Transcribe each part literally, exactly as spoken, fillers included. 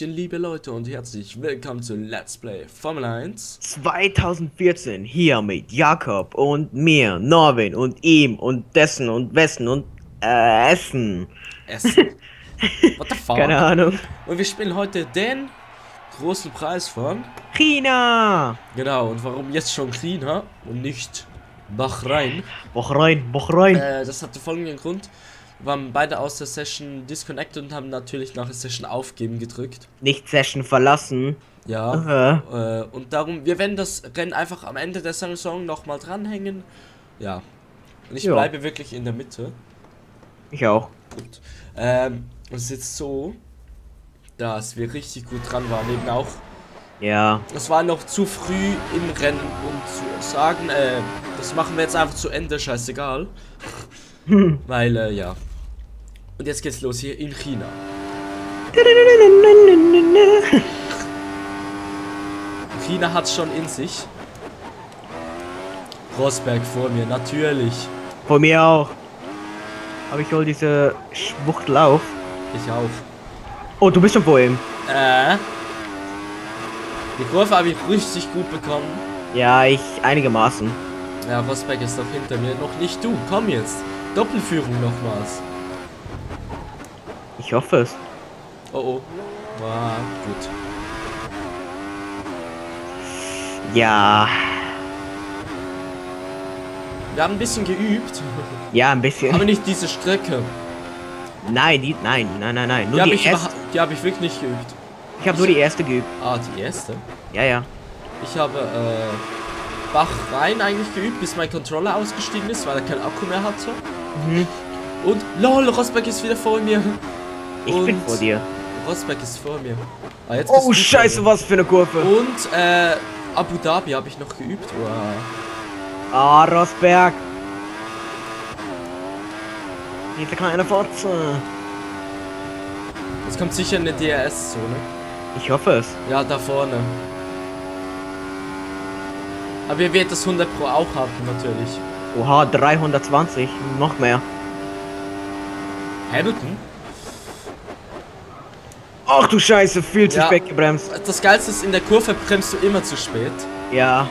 Hallöchen, liebe Leute, und herzlich willkommen zu Let's Play Formel eins zweitausendvierzehn hier mit Jakob und mir, Norwin und ihm und dessen und wessen und äh, Essen. Essen. What the Keine fuck? Ahnung. Und wir spielen heute den großen Preis von... China! Genau, und warum jetzt schon China und nicht Bahrain? Boch rein, boch rein. Äh, das hatte folgenden Grund. Wir waren beide aus der Session disconnected und haben natürlich nach der Session aufgeben gedrückt. Nicht Session verlassen. Ja, Aha. äh, und darum, wir werden das Rennen einfach am Ende der Saison nochmal dranhängen. Ja, und ich Ja. bleibe wirklich in der Mitte. Ich auch. Gut. Ähm, es ist jetzt so, dass wir richtig gut dran waren, eben auch. Ja. Es war noch zu früh im Rennen, um zu sagen, äh, das machen wir jetzt einfach zu Ende, scheißegal. Weil, äh, ja. Und jetzt geht's los hier in China. China hat's schon in sich. Rosberg vor mir, natürlich. Von mir auch. Aber ich hol diese Schwuchtel auf. Ich auch. Oh, du bist schon vor ihm. Äh. Die Kurve habe ich richtig gut bekommen. Ja, ich einigermaßen. Ja, Rosberg ist doch hinter mir. Noch nicht du. Komm jetzt. Doppelführung nochmals. Ich hoffe es. Oh oh. War gut. Ja. Wir haben ein bisschen geübt. Ja, ein bisschen. Aber nicht diese Strecke. Nein, die, nein, nein, nein, nein. Die Nur habe die, ich, erste. überha- die hab ich wirklich nicht geübt. Ich habe nur die erste geübt. Ah, die erste. Ja, ja. Ich habe äh, Bahrain eigentlich geübt, bis mein Controller ausgestiegen ist, weil er keinen Akku mehr hatte. Mhm. Und lol, Rosberg ist wieder vor mir. Ich Und bin vor dir. Rosberg ist vor mir. Ah, jetzt bist Oh, du scheiße, vor mir. was für eine Kurve. Und äh, Abu Dhabi habe ich noch geübt. Wow. Ah, Rosberg. Diese kleine Fotze. Jetzt kommt sicher eine D R S-Zone. Ich hoffe es. Ja, da vorne. Aber ihr werdet das hundert Pro auch haben, natürlich. Oha, dreihundertzwanzig. Noch mehr. Hamilton? Ach du Scheiße, viel zu Ja. spät gebremst. Das Geilste ist, in der Kurve bremst du immer zu spät. Ja.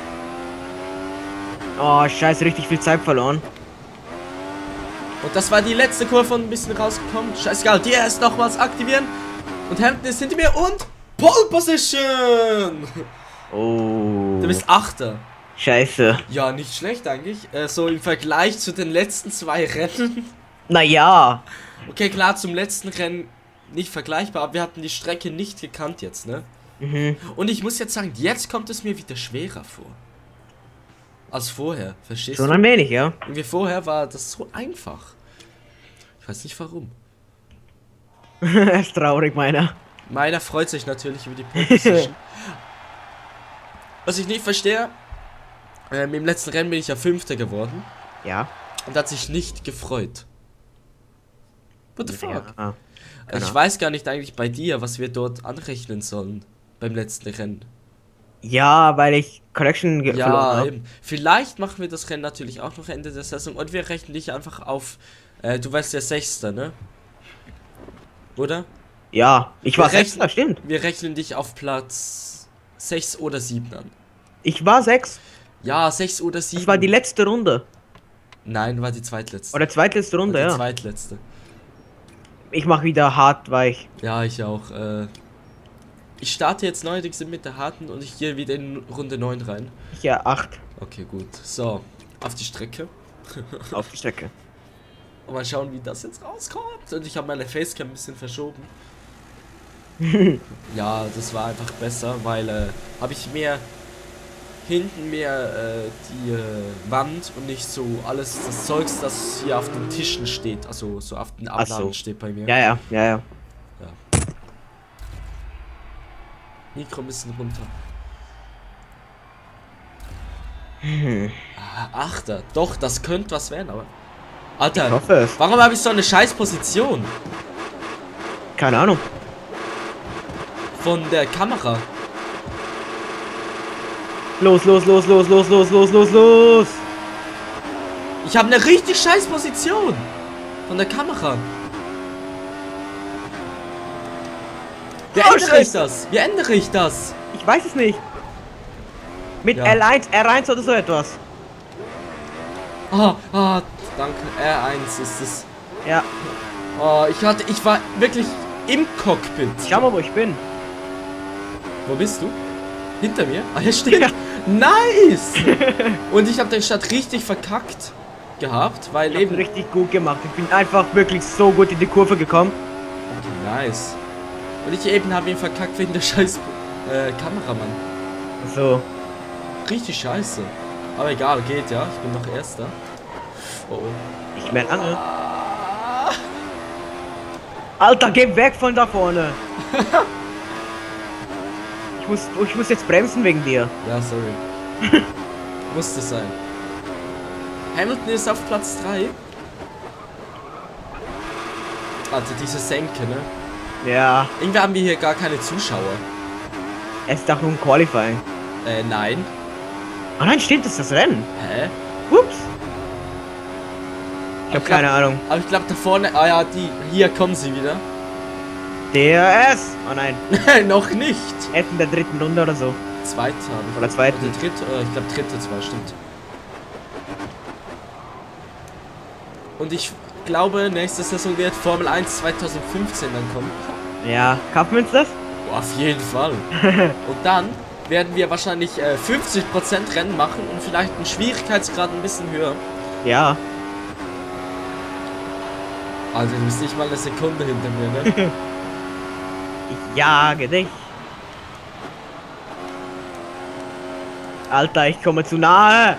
Oh, Scheiße, richtig viel Zeit verloren. Und das war die letzte Kurve und ein bisschen rausgekommen. Scheißegal, D R S nochmals aktivieren. Und Hamilton ist hinter mir und Pole Position! Oh. Du bist Achter. Scheiße. Ja, nicht schlecht eigentlich. Äh, so im Vergleich zu den letzten zwei Rennen. Naja. Okay, klar, zum letzten Rennen nicht vergleichbar, aber wir hatten die Strecke nicht gekannt jetzt, ne? Mhm. Und ich muss jetzt sagen, jetzt kommt es mir wieder schwerer vor. Als vorher, verstehst Schon du? ein wenig, ja. Irgendwie vorher war das so einfach. Ich weiß nicht warum. Ist traurig, meiner. Meiner freut sich natürlich über die Pole Position. Was ich nicht verstehe, ähm, im letzten Rennen bin ich ja Fünfter geworden Ja. und hat sich nicht gefreut. What the fuck? Ja. Ich Genau. weiß gar nicht eigentlich bei dir, was wir dort anrechnen sollen beim letzten Rennen. Ja, weil ich Collection ge- verloren Ja, habe. eben. Vielleicht machen wir das Rennen natürlich auch noch Ende der Saison und wir rechnen dich einfach auf, äh, du weißt ja Sechster, ne? Oder? Ja, ich war Wir rechnen- Sechster, stimmt. Wir rechnen dich auf Platz sechs oder sieben an. Ich war sechs. Ja, sechs oder sieben. Das war die letzte Runde. Nein, war die zweitletzte. Oder zweitletzte Runde, war die ja. zweitletzte. Ich mach wieder hart weich. Ja, ich auch. Äh, ich starte jetzt neuerdings mit der harten und ich gehe wieder in Runde neun rein. Ja, acht. Okay, gut. So, auf die Strecke. Auf die Strecke. Und mal schauen, wie das jetzt rauskommt. Und ich habe meine Facecam ein bisschen verschoben. Ja, das war einfach besser, weil äh, habe ich mehr hinten mehr äh, die äh, Wand und nicht so alles das Zeugs, das hier auf den Tischen steht. Also so auf den Ach so. Ablagen steht bei mir. Ja, ja, ja, ja. Mikro ein bisschen runter. Hm. Ah, Achter. Doch, das könnte was werden, aber. Ich Alter, hoffe es. warum habe ich so eine scheiß Position Keine Ahnung. von der Kamera? Los, los, los, los, los, los, los, los, los. Ich habe eine richtig scheiß Position von der Kamera. Wie Oh, ändere ich Scheiße. das? Wie ändere ich das? Ich weiß es nicht. Mit Ja. L eins, R eins oder so etwas. Ah, ah, danke. R eins ist es. Ja. Oh, ich hatte, ich war wirklich im Cockpit. Schau mal, wo ich bin. Wo bist du? Hinter mir? Ah, hier steht. Ja. Nice! Und ich habe den Start richtig verkackt gehabt, weil Ich hab's eben... richtig gut gemacht. Ich bin einfach wirklich so gut in die Kurve gekommen. Okay, nice. Und ich eben habe ihn verkackt wegen der scheiß äh, Kameramann. So. Richtig scheiße. Aber egal, geht ja. Ich bin noch Erster. Oh, oh. Ich merke an. Alter, geh weg von da vorne. ich, muss, ich muss jetzt bremsen wegen dir. Ja, sorry. Musste sein. Hamilton ist auf Platz drei. Also diese Senke, ne? Ja, Irgendwie haben wir hier gar keine Zuschauer. es ist doch nur ein Qualifying. Äh, nein. Ah nein, stimmt, das ist das Rennen. Hä? Ups. Ich Aber habe keine Ahnung. Aber ich glaube da vorne... Ah ja, die... Hier kommen sie wieder. Der ist. Oh nein. Noch nicht. Erst in der dritten Runde oder so. Zweite habe ich. Oder zweiten. Oder dritte, oder ich glaube dritte zwar, stimmt. Und ich glaube, nächste Saison wird Formel eins zwanzig fünfzehn dann kommen. Ja, kaufen wir uns das? Boah, auf jeden Fall. Und dann werden wir wahrscheinlich äh, fünfzig Prozent Rennen machen und vielleicht einen Schwierigkeitsgrad ein bisschen höher. Ja. Also du bist nicht mal eine Sekunde hinter mir, ne? Ich jage dich. Alter, ich komme zu nahe.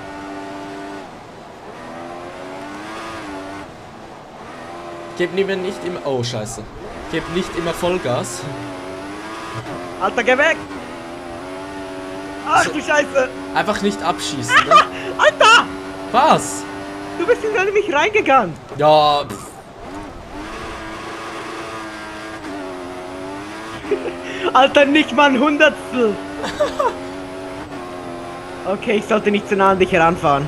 Gib lieber nicht immer... Oh, scheiße. Gib nicht immer Vollgas. Alter, geh weg. Ach So. du Scheiße. Einfach nicht abschießen, ne? Alter, Was? du bist in mich reingegangen. Ja, pff. Alter, nicht mal ein Hundertstel. Okay, ich sollte nicht zu nah an dich heranfahren.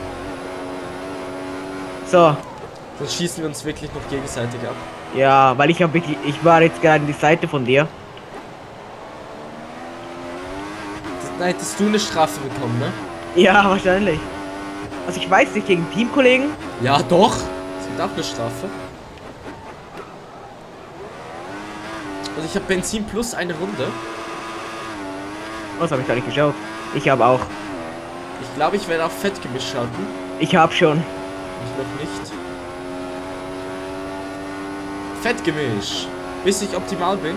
So, Sonst schießen wir uns wirklich noch gegenseitig ab. ja, weil ich habe wirklich, ich war jetzt gerade an die Seite von dir. Da hättest du eine Strafe bekommen, ne? Ja, wahrscheinlich. Also ich weiß nicht, gegen Teamkollegen. Ja, doch. Es gibt auch eine Strafe. Also ich habe Benzin plus eine Runde. Was habe ich gar nicht geschaut? Ich habe auch. Ich glaube, ich werde auf Fettgemisch schalten. Ich habe schon. Ich noch nicht. Fettgemisch. Bis ich optimal bin.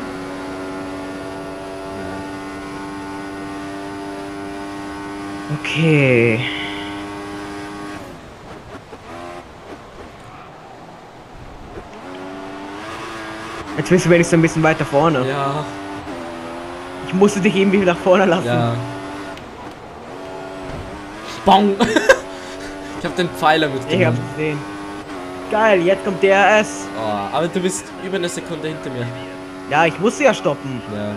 Okay. Jetzt bist du wenigstens ein bisschen weiter vorne. Ja, Ich musste dich irgendwie nach vorne lassen. ja. Bong. Ich habe den Pfeiler Ich hab's mitgenommen. gesehen. Geil, jetzt kommt D R S. Oh, aber du bist über eine Sekunde hinter mir. Ja, ich musste ja stoppen. Ja.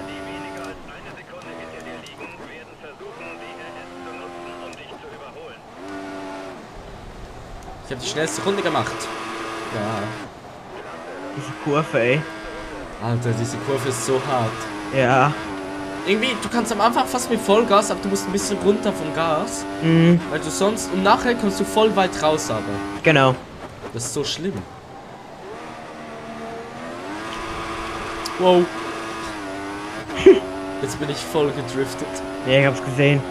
Ich habe die schnellste Runde gemacht. Ja. Diese Kurve, ey. Alter, diese Kurve ist so hart. Ja. Irgendwie, du kannst am Anfang fast mit Vollgas, aber du musst ein bisschen runter vom Gas. Mhm, Weil du sonst, und nachher kommst du voll weit raus, aber. genau. Das ist so schlimm. Wow. Jetzt bin ich voll gedriftet. Ja, ich hab's gesehen.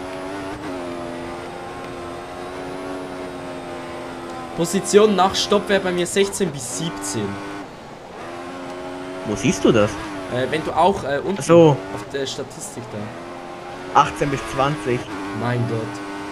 Position nach Stopp wäre bei mir sechzehn bis siebzehn. Wo siehst du das? Äh, wenn du auch äh, unten Ach so. auf der Statistik da. achtzehn bis zwanzig. Mein Gott.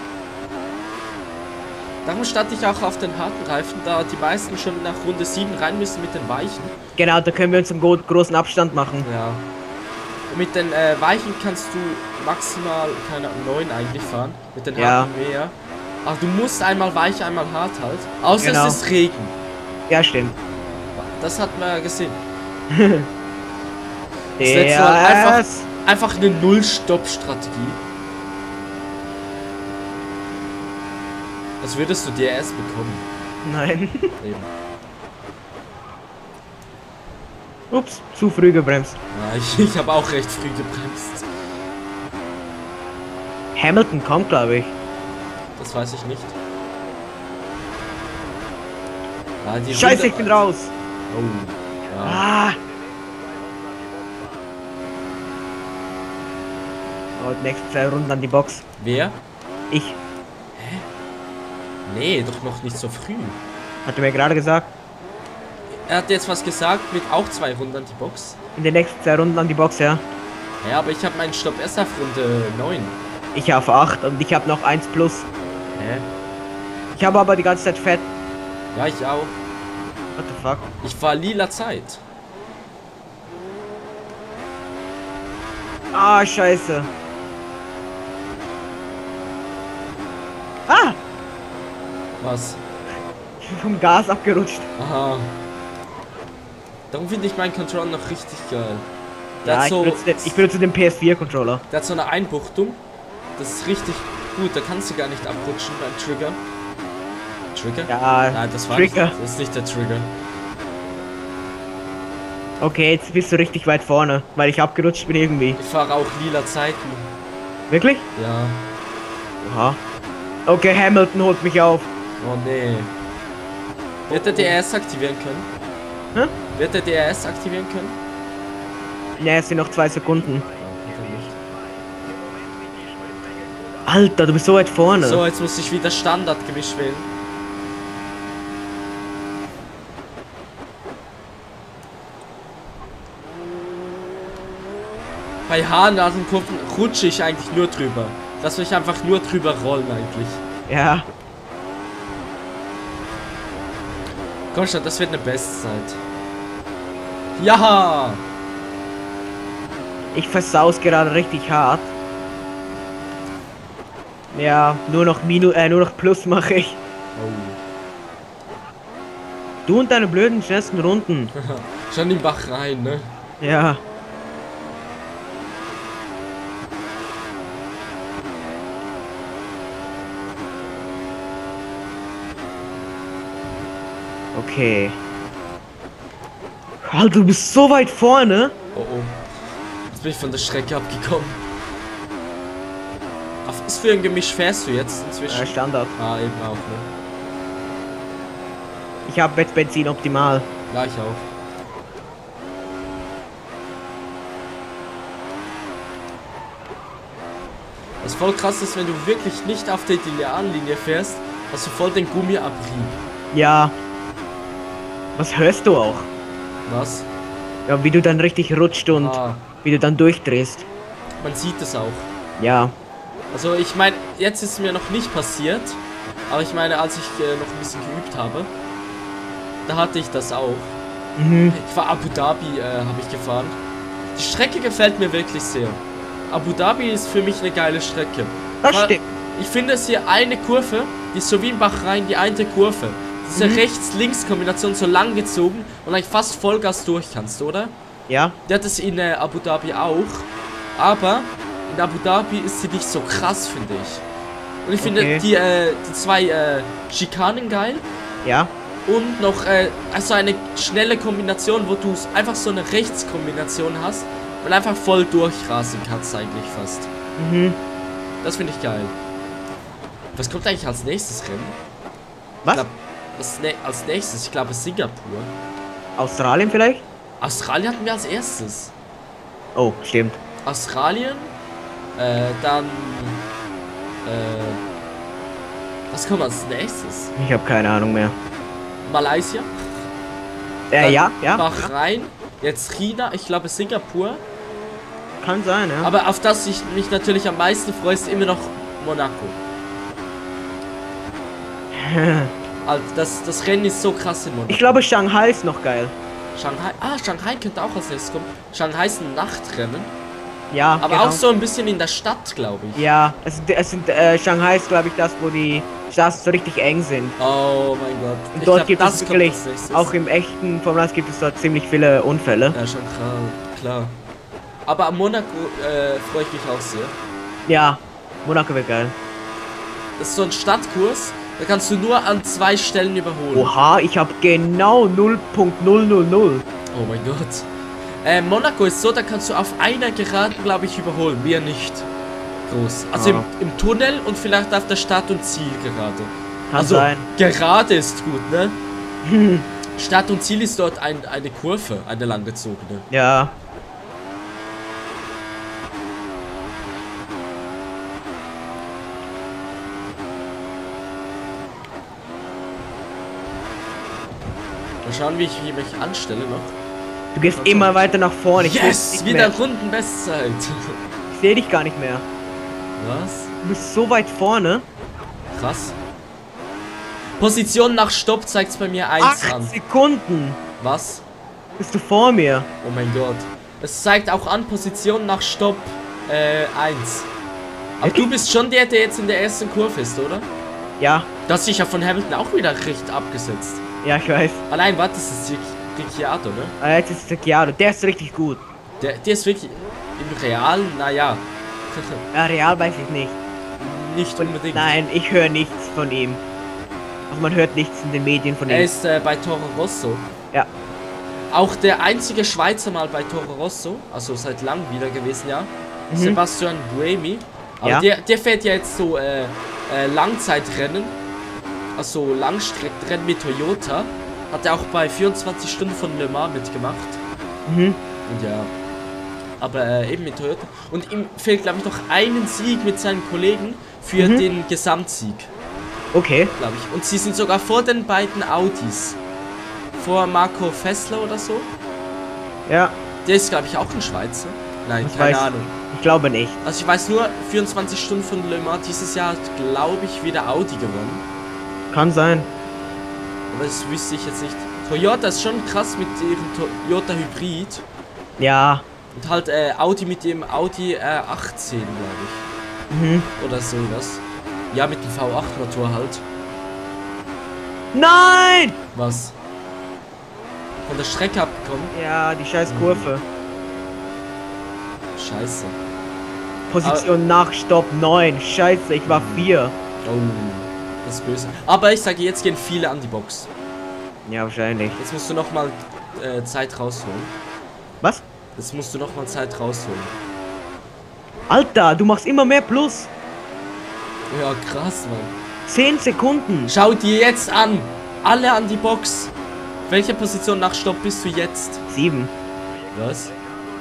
Darum starte ich auch auf den harten Reifen, da die meisten schon nach Runde sieben rein müssen mit den Weichen. Genau, da können wir uns einen gro großen Abstand machen. Ja. Und mit den äh, Weichen kannst du maximal, keine Ahnung, neun eigentlich fahren. Mit den Ja. harten mehr. Aber du musst einmal weich, einmal hart halt. Außer Genau. es ist Regen. Ja, stimmt. Das hat man ja gesehen. Das letzte Mal D R einfach, S. einfach eine Null-Stopp-Strategie. Als würdest du D R S bekommen. Nein. Eben. Ups, zu früh gebremst. Ja, ich, ich habe auch recht früh gebremst. Hamilton kommt, glaube ich. Das weiß ich nicht. Ja, die Scheiße, Runde- ich bin raus. Oh. Ja. Ah. Oh, die nächsten zwei Runden an die Box. Wer? Ich. Nee, doch noch nicht so früh. Hat er mir gerade gesagt. Er hat jetzt was gesagt mit auch zwei Runden an die Box. In den nächsten zwei Runden an die Box, ja. Ja, aber ich habe meinen Stopp erst auf Runde neun. Ich auf acht und ich habe noch eins plus. Hä? Ich habe aber die ganze Zeit Fett. Ja, ich auch. What the fuck? Ich war lila Zeit. Ah, scheiße. Ah! Was? Ich bin vom Gas abgerutscht. Aha. Darum finde ich meinen Controller noch richtig geil. Der Ja, hat ich, so, benutze den, ich benutze den P S vier Controller. der hat so eine Einbuchtung. Das ist richtig gut. Da kannst du gar nicht abrutschen beim Trigger. Trigger? Ja, Nein, das war Trigger. Nicht, das ist nicht der Trigger. Okay, jetzt bist du richtig weit vorne, weil ich abgerutscht bin irgendwie. Ich fahre auch lila Zeiten. Wirklich? Ja. Aha. Okay, Hamilton holt mich auf. Oh nee. Wird der D R S aktivieren können? Hä? Wird der D R S aktivieren können? Ne, es sind noch zwei Sekunden. Ja, wird er nicht. Alter, du bist so weit vorne. So, jetzt muss ich wieder Standardgewicht wählen. Bei Haarnasenkurven rutsche ich eigentlich nur drüber. Lass mich einfach nur drüber rollen eigentlich. Ja. Komm schon, das wird eine Bestzeit. Ja! Ich versaus gerade richtig hart. Ja, nur noch Minus, äh, nur noch Plus mache ich. Oh. Du und deine blöden schnellsten Runden. Schon im Bach rein, ne? Ja. Okay. Alter, du bist so weit vorne. Oh oh. Jetzt bin ich von der Strecke abgekommen. Auf was für ein Gemisch fährst du jetzt inzwischen? Äh, Standard. Ah, eben auch, ne? Ich habe jetzt Benzin optimal. Ja, ich auch. Was voll krass ist, wenn du wirklich nicht auf der idealen Linie fährst, hast du voll den Gummiabrieb. Ja. Was hörst du auch? Was? Ja, wie du dann richtig rutscht und Ah, wie du dann durchdrehst. man sieht es auch. Ja. Also ich meine, jetzt ist es mir noch nicht passiert, aber ich meine, als ich äh, noch ein bisschen geübt habe, da hatte ich das auch. Mhm. Ich war Abu Dhabi, äh, habe ich gefahren. Die Strecke gefällt mir wirklich sehr. Abu Dhabi ist für mich eine geile Strecke. Das Weil stimmt. Ich finde es hier eine Kurve, die ist so wie in Bahrain, die eine Kurve. Diese Mhm. Rechts-Links-Kombination so lang gezogen und eigentlich fast Vollgas durch kannst, oder? Ja. Der hat es in äh, Abu Dhabi auch. Aber in Abu Dhabi ist sie nicht so krass, finde ich. Und ich finde Okay. die, äh, die zwei äh, Schikanen geil. Ja. Und noch äh, also eine schnelle Kombination, wo du einfach so eine Rechtskombination hast und einfach voll durchrasen kannst eigentlich fast. Mhm. Das finde ich geil. Was kommt eigentlich als nächstes Rennen? Was? Ich glaub, das ne als nächstes, ich glaube Singapur. Australien vielleicht? Australien hatten wir als erstes. Oh, stimmt. Australien, äh, dann, äh, was kommt als nächstes? Ich habe keine Ahnung mehr. Malaysia, Äh, dann ja, ja. Bahrain, jetzt China, ich glaube Singapur. Kann sein, ja. Aber auf das ich mich natürlich am meisten freue, ist immer noch Monaco. Also das, das Rennen ist so krass in Monaco. Ich glaube, Shanghai ist noch geil. Shanghai, ah, Shanghai könnte auch als nächstes kommen. Shanghai ist ein Nachtrennen, Ja, aber genau. auch so ein bisschen in der Stadt, glaube ich. Ja, es, sind- es sind, äh, Shanghai ist, glaube ich, das, wo die Straßen so richtig eng sind. Oh mein Gott. Und Ich dort glaub, gibt das es kommt wirklich, als nächstes. auch im echten Formel eins gibt es dort ziemlich viele Unfälle. Ja, schon klar, klar. Aber am Monaco äh, freue ich mich auch sehr. Ja, Monaco wird geil. Das ist so ein Stadtkurs, da kannst du nur an zwei Stellen überholen. Oha, ich habe genau null Punkt null null null. Oh mein Gott. Äh, Monaco ist so, da kannst du auf einer Geraden, glaube ich, überholen. Wir nicht. Groß. Also Ah. im, im Tunnel und vielleicht auf der Start- und Zielgerade. Kann Also sein. gerade ist gut, ne? Start und Ziel ist dort ein, eine Kurve, eine langgezogene. Ja. Mal schauen, wie ich wie mich anstelle noch. Du gehst Also- immer weiter nach vorne. Ich seh dich Yes! nicht Wieder mehr. Rundenbestzeit. Ich sehe dich gar nicht mehr. Was? Du bist so weit vorne. Krass. Position nach Stopp zeigt es bei mir eins Acht an. Sekunden Was? bist du vor mir. Oh mein Gott. Es zeigt auch an Position nach Stopp äh, eins. Aber Wirklich? du bist schon der, der jetzt in der ersten Kurve ist, oder? Ja, Du hast dich ja von Hamilton auch wieder recht abgesetzt. ja, ich weiß. Allein, warte, das ist Ric- Ricciardo, ne? Ah, jetzt ist der Chiaro. Der ist richtig gut. Der, der ist wirklich im Realen, naja. Ja, Real weiß ich nicht. Nicht unbedingt. Nein, ich höre nichts von ihm. Auch man hört nichts in den Medien von Er ihm. ist äh, bei Toro Rosso. Ja. Auch der einzige Schweizer mal bei Toro Rosso, also seit langem wieder gewesen, ja. Mhm. Sebastian Buemi. Aber Ja. der, der fährt ja jetzt so äh, äh, Langzeitrennen. Also Langstreckenrennen mit Toyota. Hat er auch bei vierundzwanzig Stunden von Le Mans mitgemacht. Mhm. Und ja. Aber äh, eben mit Toyota. Und ihm fehlt, glaube ich, noch einen Sieg mit seinen Kollegen für Mhm. den Gesamtsieg, Okay. glaube ich. Und sie sind sogar vor den beiden Audis. Vor Marco Fessler oder so. Ja, Der ist, glaube ich, auch ein Schweizer. Nein, das keine weiß Ahnung. ich glaube nicht. Also ich weiß nur, vierundzwanzig Stunden von Le Mans dieses Jahr hat, glaube ich, wieder Audi gewonnen. Kann sein. Aber das wüsste ich jetzt nicht. Toyota ist schon krass mit ihrem Toyota Hybrid. Ja. Und halt äh, Audi mit dem Audi R achtzehn, glaube ich. Mhm. Oder sowas. Ja, mit dem V acht Motor halt. Nein! Was? Von der Strecke abgekommen? Ja, die scheiß Kurve. Scheiße. Position nach Stopp neun. Scheiße, ich war vier. Oh, das ist böse. Aber ich sage, jetzt gehen viele an die Box. Ja, wahrscheinlich. Jetzt musst du nochmal äh, Zeit rausholen. Was? Jetzt musst du nochmal Zeit rausholen. Alter, du machst immer mehr Plus. Ja, krass, Mann. zehn Sekunden. Schau dir jetzt an. Alle an die Box. Welche Position nach Stopp bist du jetzt? sieben. Was?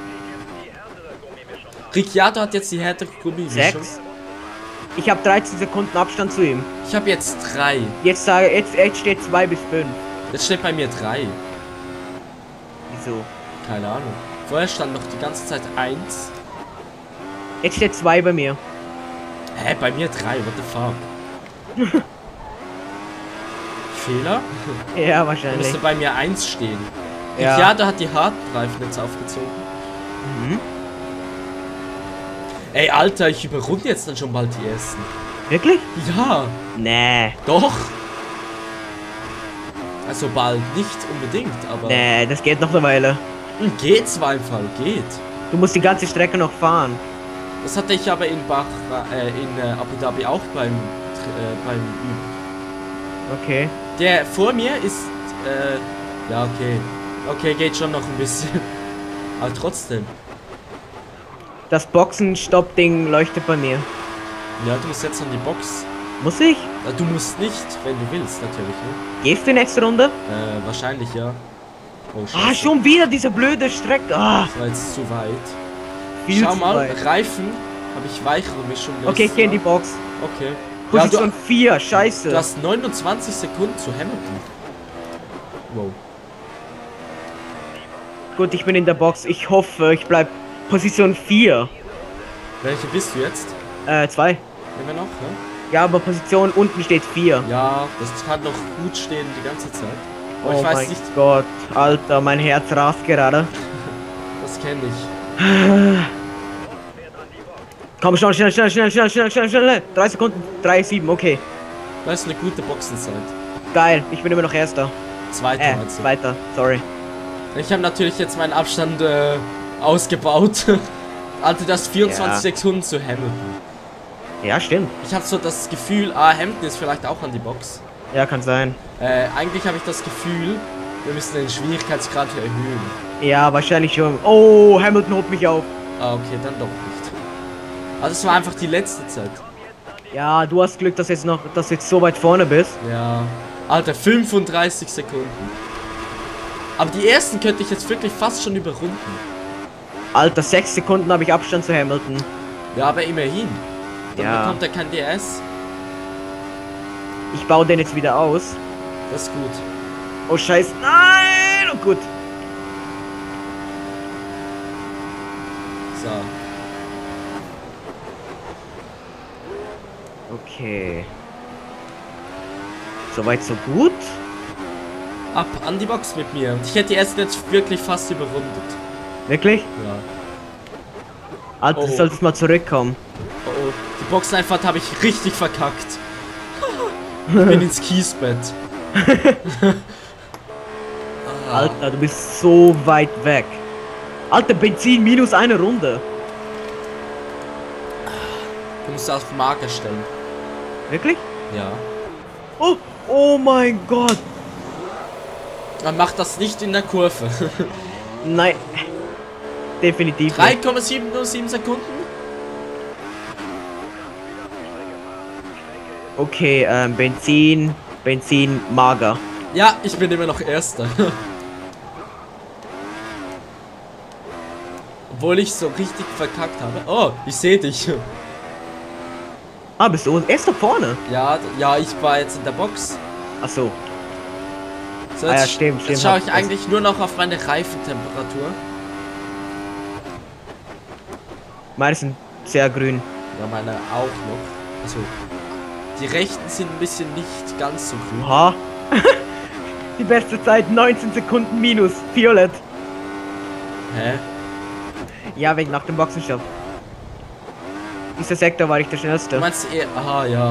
Ricciardo hat jetzt die härtere Gummimischung. sechs. Ich habe dreizehn Sekunden Abstand zu ihm. Ich habe jetzt drei. Jetzt sage jetzt, jetzt steht zwei bis fünf. Jetzt steht bei mir drei. Wieso? Keine Ahnung. Vorher stand noch die ganze Zeit eins. Jetzt steht zwei bei mir. Hä, bei mir drei. What the fuck? Fehler? Ja, Da wahrscheinlich. müsste bei mir eins stehen. Ja. Ricciardo hat die harten Reifen jetzt aufgezogen. Mhm. Ey, Alter, ich überrunde jetzt dann schon bald die ersten. Wirklich? Ja, Nee. doch. Also bald nicht unbedingt, aber Nee, das geht noch eine Weile. Hm, geht zwar im Fall, geht. Du musst die ganze Strecke noch fahren. Das hatte ich aber in Bach, äh, in äh, Abu Dhabi auch beim, äh, beim Üben. Okay. Der vor mir ist, äh, ja, okay. Okay, geht schon noch ein bisschen. Aber trotzdem. Das Boxenstopp-Ding leuchtet bei mir. Ja, du musst jetzt an die Box. Muss ich? Ja, du musst nicht, wenn du willst, natürlich, ne? Gehst du nächste Runde? Äh, wahrscheinlich, ja. Oh, Ah, Scheiße. schon wieder diese blöde Strecke. Ah, Das war jetzt zu weit. viel Schau zu mal, weit. Reifen habe ich weichere Mischung. Okay, ich geh in die Box. Okay. Ja, Position du, vier, scheiße. du hast neunundzwanzig Sekunden zu Hamilton. Wow. Gut, ich bin in der Box. Ich hoffe, ich bleib Position vier. Welche bist du jetzt? Äh, zwei. Immer noch, ne? Ja, aber Position unten steht vier. Ja, das kann doch gut stehen die ganze Zeit. Aber Oh ich weiß mein nicht, Gott, Alter, mein Herz rast gerade. das kenne ich. Komm schon, schnell, schnell, schnell, schnell, schnell, schnell, schnell. Drei Sekunden, drei, sieben, okay. Das ist eine gute Boxenzeit. Geil, ich bin immer noch Erster. Zweite Äh, meinst du? Zweiter, sorry. Ich habe natürlich jetzt meinen Abstand äh, ausgebaut. Alter, das ist vierundzwanzig Ja. Sekunden zu Hamilton. Ja, stimmt. Ich habe so das Gefühl, ah, Hamilton ist vielleicht auch an die Box. Ja, kann sein. Äh, eigentlich habe ich das Gefühl, wir müssen den Schwierigkeitsgrad erhöhen. Ja, wahrscheinlich schon. Oh, Hamilton holt mich auf. Ah, okay, dann doch nicht. Also es war einfach die letzte Zeit. Ja, du hast Glück, dass jetzt noch, dass du jetzt so weit vorne bist. Ja. Alter, fünfunddreißig Sekunden. Aber die ersten könnte ich jetzt wirklich fast schon überrunden. Alter, sechs Sekunden habe ich Abstand zu Hamilton. Ja, aber immerhin. Dann Ja. bekommt er kein D S. Ich baue den jetzt wieder aus. Das ist gut. Oh Scheiße. Nein! Oh gut. So. Okay. Soweit so gut. Ab an die Box mit mir. Und ich hätte die ersten jetzt wirklich fast überrundet. Wirklich? Ja. Alter, Oh. du solltest mal zurückkommen. Oh oh. Die Boxeneinfahrt habe ich richtig verkackt. Ich bin ins Kiesbett. Ah. Alter, du bist so weit weg. Alter, Benzin minus eine Runde. Du musst auf Marker stellen. Wirklich? Ja. Oh, oh mein Gott. Man macht das nicht in der Kurve. Nein. Definitiv drei nicht. Komma sieben null sieben Sekunden. Okay, ähm, Benzin, Benzin, mager. Ja, ich bin immer noch Erster. Obwohl ich so richtig verkackt habe. Oh, ich sehe dich. Ah, bist du erst da vorne? Ja, ja, ich war jetzt in der Box. Ach so. So, Ah ja, jetzt, stimmt, stimmt, jetzt schaue ich hab- eigentlich nur noch auf meine Reifentemperatur. Meine sind sehr grün. Ja, meine auch noch. Also, die rechten sind ein bisschen nicht ganz so grün. Oha. Die beste Zeit, neunzehn Sekunden minus, violett. Hä? Ja, wegen nach dem Boxenstopp. Dieser Sektor war ich der Du schnellste. meinst eher. Aha, ja.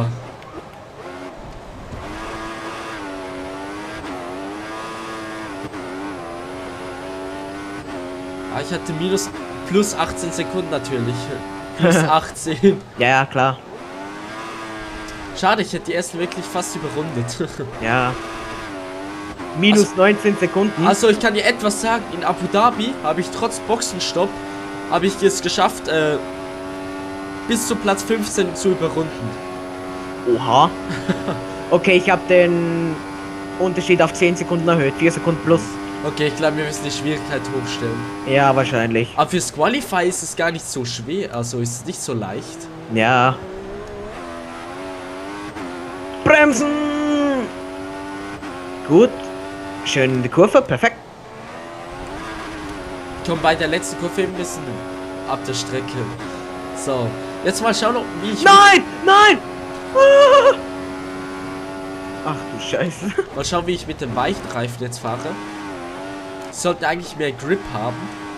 Ah, ich hatte minus plus achtzehn Sekunden natürlich. Plus achtzehn. Ja, ja, klar. Schade, ich hätte die ersten wirklich fast überrundet. Ja. Minus neunzehn Sekunden. Also ich kann dir etwas sagen, in Abu Dhabi habe ich trotz Boxenstopp, habe ich es geschafft, äh, bis zu Platz fünfzehn zu überrunden. Oha. Okay, ich habe den Unterschied auf zehn Sekunden erhöht. vier Sekunden plus. Okay, ich glaube, wir müssen die Schwierigkeit hochstellen. Ja, wahrscheinlich. Aber fürs Qualify ist es gar nicht so schwer, also ist es nicht so leicht. Ja. Bremsen! Gut. Schön in die Kurve, perfekt. Ich komme bei der letzten Kurve ein bisschen ab der Strecke. So, jetzt mal schauen, wie ich... Nein! Nein! Ah! Ach du Scheiße. Mal schauen, wie ich mit dem weichen Reifen jetzt fahre. Ich sollte eigentlich mehr Grip haben.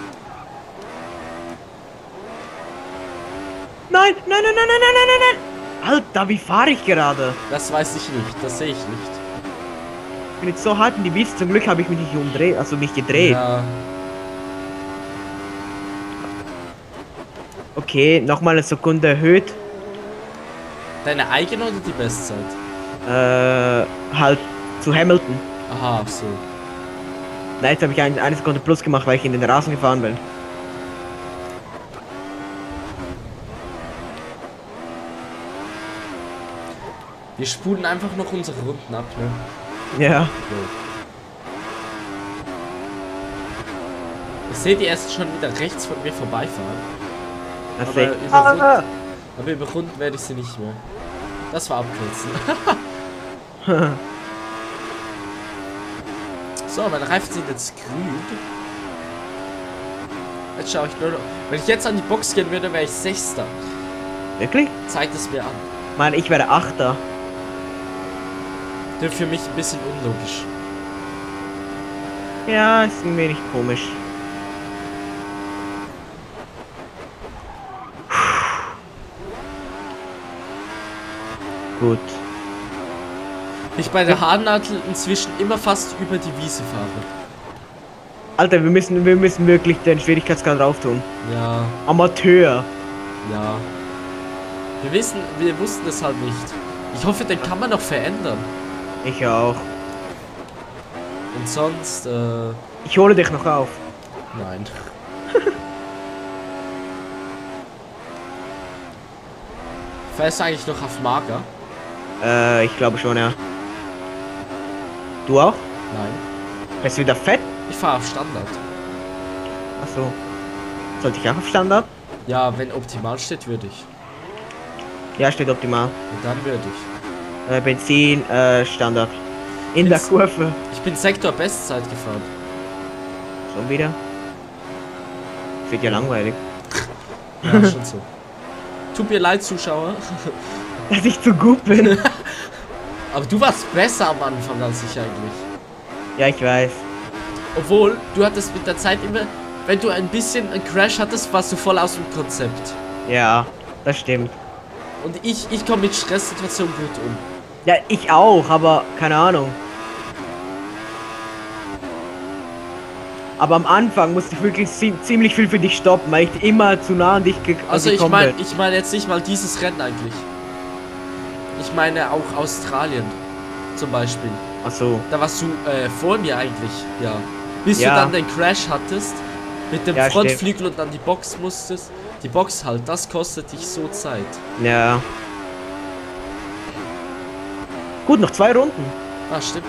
Nein, nein, nein, nein, nein, nein, nein, nein! Alter, wie fahre ich gerade? Das weiß ich nicht, das sehe ich nicht. Ich bin jetzt so hart in die Wiese. Zum Glück habe ich mich nicht umdreht, also mich gedreht. Ja, Okay, nochmal eine Sekunde erhöht. deine eigene oder die Bestzeit? Äh, halt zu Hamilton. Aha, so. Nein, jetzt habe ich ein, eine Sekunde plus gemacht, weil ich in den Rasen gefahren bin. Wir spulen einfach noch unsere Runden ab, ne? Ja. So. Ich sehe die erst schon wieder rechts von mir vorbeifahren. Das Aber sehe ich. überrunden, Ah! aber überrunden werde ich sie nicht mehr. Das war abkürzen. So, meine Reifen sind jetzt grün. Jetzt schaue ich nur noch. Wenn ich jetzt an die Box gehen würde, wäre ich Sechster. Wirklich? Zeigt es mir an. Mann, ich werde Achter. Das ist für mich ein bisschen unlogisch. Ja, ist ein wenig komisch. Gut. Ich bei der Haarnadel inzwischen immer fast über die Wiese fahre. Alter, wir müssen, wir müssen wirklich den Schwierigkeitsgrad drauf tun. Ja, Amateur. ja. Wir wissen, wir wussten es halt nicht. Ich hoffe, den kann man noch verändern. Ich auch. Und sonst, äh, Ich hole dich noch auf. Nein. Fährst du eigentlich noch auf Mager? Äh, ich glaube schon, ja. Du auch? Nein. Bist du wieder fett? Ich fahre auf Standard. Ach so. Sollte ich auch auf Standard? Ja, wenn optimal steht, würde ich. Ja, steht optimal. Und dann würde ich. Äh, Benzin, äh, Standard. In der Jetzt- Kurve. Ich bin Sektor Bestzeit gefahren. Schon wieder? Wird ja langweilig. Ja, schon so. Tut mir leid, Zuschauer. Dass ich zu gut bin. Aber du warst besser am Anfang als ich eigentlich. Ja, ich weiß. Obwohl, du hattest mit der Zeit immer, wenn du ein bisschen einen Crash hattest, warst du voll aus dem Konzept. Ja, das stimmt. Und ich, ich komme mit Stresssituationen gut um. Ja, ich auch, aber keine Ahnung. Aber am Anfang musste ich wirklich zie ziemlich viel für dich stoppen, weil ich immer zu nah an dich ge Also ich gekommen meine bin. ich meine jetzt nicht mal dieses Rennen eigentlich. Ich meine auch Australien zum Beispiel. Ach so. Da warst du äh, vor mir eigentlich, ja. Bis Ja. du dann den Crash hattest, mit dem Ja, Frontflügel und dann die Box musstest. Die Box halt, das kostet dich so Zeit. Ja. Gut, noch zwei Runden. Ah, stimmt.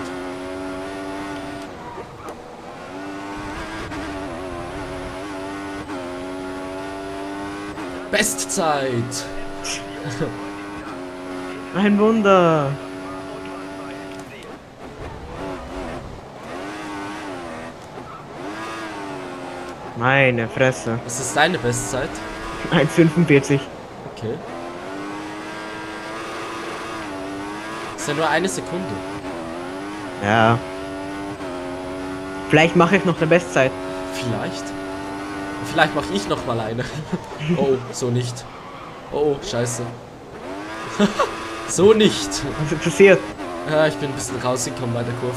Bestzeit. Ein Wunder. Meine Fresse. Was ist deine Bestzeit? eins fünfundvierzig. Okay. Ist ja nur eine Sekunde. Ja. Vielleicht mache ich noch eine Bestzeit. Vielleicht. Vielleicht mache ich noch mal eine. Oh, so nicht. Oh, oh, scheiße. So nicht. Was ist passiert? Ja, ich bin ein bisschen rausgekommen bei der Kurve.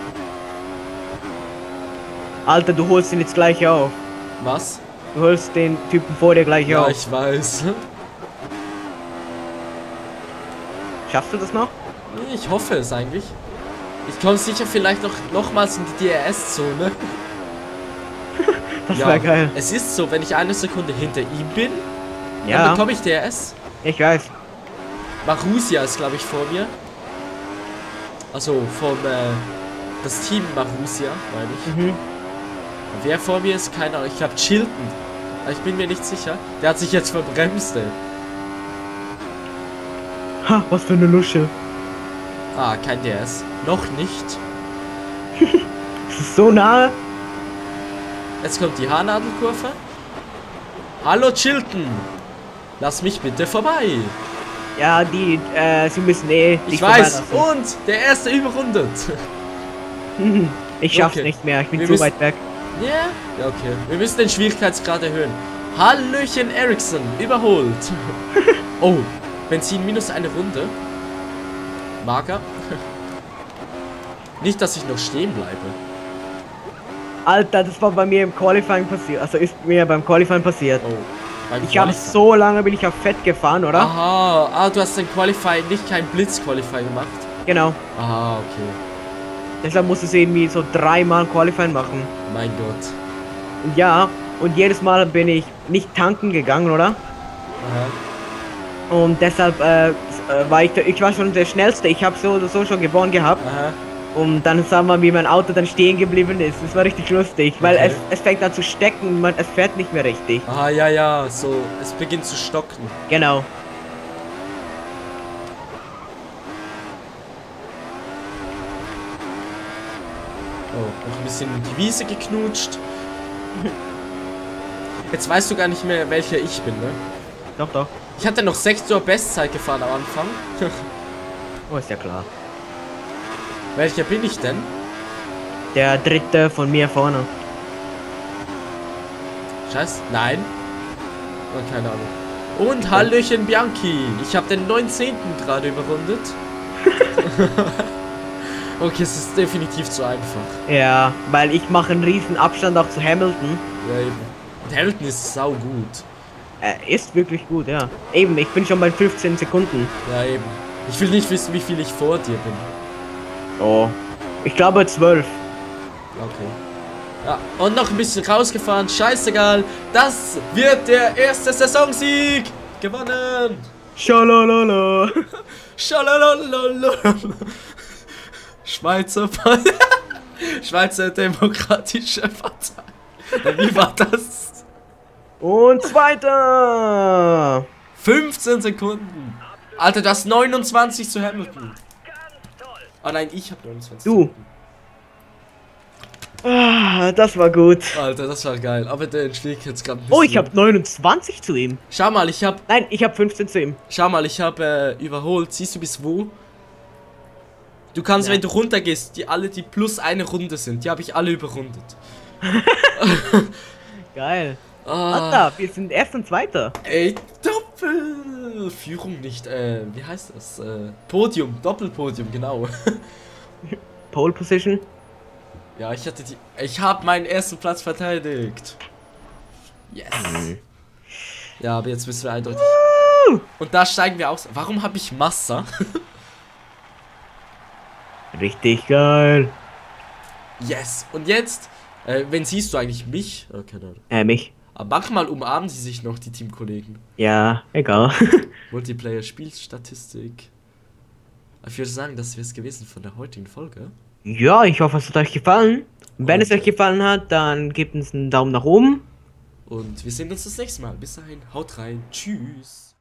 Alter, du holst ihn jetzt gleich auf. Was? Du holst den Typen vor dir gleich Ja, auf. ich weiß. Schaffst du das noch? Ich hoffe es eigentlich. Ich komme sicher vielleicht noch nochmals in die D R S-Zone. Das wäre geil. Es ist so, wenn ich eine Sekunde hinter ihm bin, dann Ja, bekomme ich D R S. ich weiß. Marusia ist, glaube ich, vor mir. Also vom äh, das Team Marusia, meine ich. Mhm. Wer vor mir ist, keine Ahnung. Ich glaube Chilton. Aber ich bin mir nicht sicher. Der hat sich jetzt verbremst, ey. Ha, was für eine Lusche. Ah, kein D R S. Noch nicht. Das ist so nahe. Jetzt kommt die Haarnadelkurve. Hallo Chilton. Lass mich bitte vorbei. Ja, die, äh, sie müssen eh Ich dich weiß. vorbeilassen. Und der erste überrundet. Ich schaff's Okay. nicht mehr, ich bin Wir zu müssen- weit weg. Ja? Ja, okay. Wir müssen den Schwierigkeitsgrad erhöhen. Hallöchen Ericsson. Überholt. Oh. Benzin minus eine Runde. Marker. Nicht, dass ich noch stehen bleibe. Alter, das war bei mir im Qualifying passiert. Also ist mir beim Qualifying passiert. Oh. Beim Ich habe Qualify- so lange bin ich auf Fett gefahren, oder? Aha. Ah, du hast den Qualify, nicht kein Blitz-Qualify gemacht. Genau. Aha, okay. Deshalb musst du es irgendwie so dreimal Qualifying machen. Mein Gott. Und ja, und jedes Mal bin ich nicht tanken gegangen, oder? Aha. Und deshalb äh, äh, war ich, der, ich war schon der Schnellste. Ich habe so oder so schon gewonnen gehabt. Aha. Und dann sah man, wie mein Auto dann stehen geblieben ist. Das war richtig lustig, weil Okay. es, es fängt an zu stecken, man, es fährt nicht mehr richtig. Aha, ja, ja. So, es beginnt zu stocken. Genau. Oh, noch ein bisschen in die Wiese geknutscht. Jetzt weißt du gar nicht mehr, welcher ich bin, ne? Doch, doch. Ich hatte noch Sektor Bestzeit gefahren am Anfang. Oh, ist ja klar. Welcher bin ich denn? Der dritte von mir vorne. Scheiß. Nein. Oh, keine Ahnung. Und Hallöchen Bianchi. Ich habe den neunzehnten gerade überrundet. Okay, es ist definitiv zu einfach. Ja, weil ich mache einen riesen Abstand auch zu Hamilton. Ja, eben. Und Hamilton ist sau gut. Er ist wirklich gut, ja. Eben, ich bin schon bei fünfzehn Sekunden. Ja, eben. Ich will nicht wissen, wie viel ich vor dir bin. Oh. Ich glaube zwölf. Okay. Ja, und noch ein bisschen rausgefahren. Scheißegal. Das wird der erste Saisonsieg. Gewonnen. Schalalala. Schalalalala. Schweizer Partei. Schweizer Demokratische Partei. Wie war das? Und zweiter. fünfzehn Sekunden. Alter, das neunundzwanzig zu Hamilton. Oh nein, ich habe neunundzwanzig. Du. Sekunden. Ah, das war gut. Alter, das war geil. Aber der entschlägt jetzt gerade ein Oh, ich bisschen. habe neunundzwanzig zu ihm. Schau mal, ich habe. Nein, ich habe fünfzehn zu ihm. Schau mal, ich habe äh, überholt. Siehst du bis wo? Du kannst, Ja. wenn du runtergehst, die alle, die plus eine Runde sind, die habe ich alle überrundet. Geil. Ah, Alter, wir sind erst und zweiter. ey, Doppelführung nicht, äh, wie heißt das? Äh, Podium, Doppelpodium, genau. Pole Position. Ja, ich hatte die. Ich habe meinen ersten Platz verteidigt. Yes. Mhm. Ja, aber jetzt müssen wir eindeutig. Und da steigen wir aus. Warum habe ich Massa? Richtig geil. Yes. Und jetzt, äh, wen siehst du eigentlich mich? Oh, keine Ahnung. Äh, mich. Aber manchmal umarmen sie sich noch, die Teamkollegen. Ja, egal. Multiplayer Spielstatistik. Ich würde sagen, das wäre es gewesen von der heutigen Folge. Ja, ich hoffe, es hat euch gefallen. Wenn es Und- euch gefallen hat, dann gebt uns einen Daumen nach oben. Und wir sehen uns das nächste Mal. Bis dahin, haut rein. Tschüss.